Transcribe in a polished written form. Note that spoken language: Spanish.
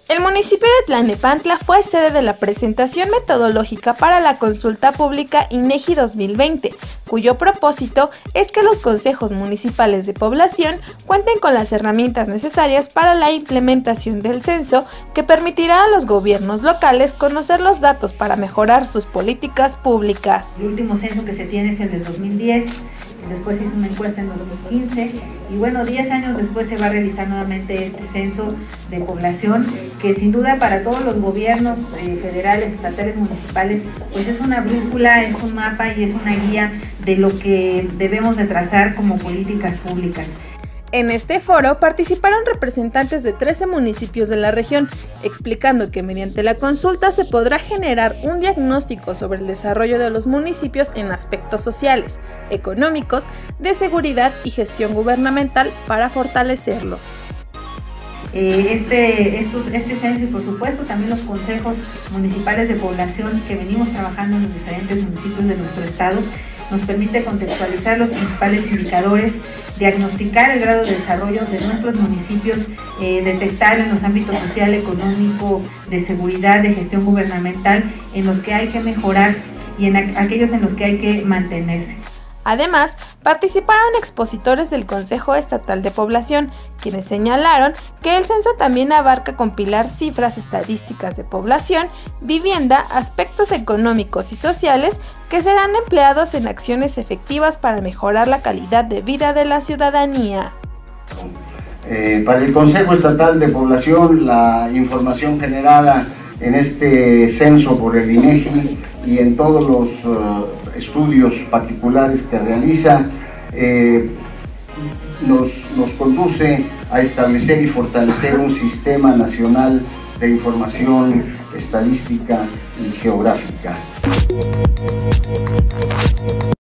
El municipio de Tlalnepantla fue sede de la presentación metodológica para la consulta pública INEGI 2020, cuyo propósito es que los consejos municipales de población cuenten con las herramientas necesarias para la implementación del censo, que permitirá a los gobiernos locales conocer los datos para mejorar sus políticas públicas. El último censo que se tiene es el del 2010. Después se hizo una encuesta en 2015 y bueno, 10 años después se va a realizar nuevamente este censo de población, que sin duda para todos los gobiernos federales, estatales, municipales, pues es una brújula, es un mapa y es una guía de lo que debemos de trazar como políticas públicas. En este foro participaron representantes de 13 municipios de la región, explicando que mediante la consulta se podrá generar un diagnóstico sobre el desarrollo de los municipios en aspectos sociales, económicos, de seguridad y gestión gubernamental para fortalecerlos. Este censo y por supuesto también los consejos municipales de población que venimos trabajando en los diferentes municipios de nuestro estado nos permite contextualizar los principales indicadores, diagnosticar el grado de desarrollo de nuestros municipios, detectar en los ámbitos social, económico, de seguridad, de gestión gubernamental, en los que hay que mejorar y en aquellos en los que hay que mantenerse. Además, participaron expositores del Consejo Estatal de Población, quienes señalaron que el censo también abarca compilar cifras estadísticas de población, vivienda, aspectos económicos y sociales que serán empleados en acciones efectivas para mejorar la calidad de vida de la ciudadanía. Para el Consejo Estatal de Población, la información generada en este censo por el INEGI y en todos los estudios particulares que realiza, nos conduce a establecer y fortalecer un sistema nacional de información estadística y geográfica.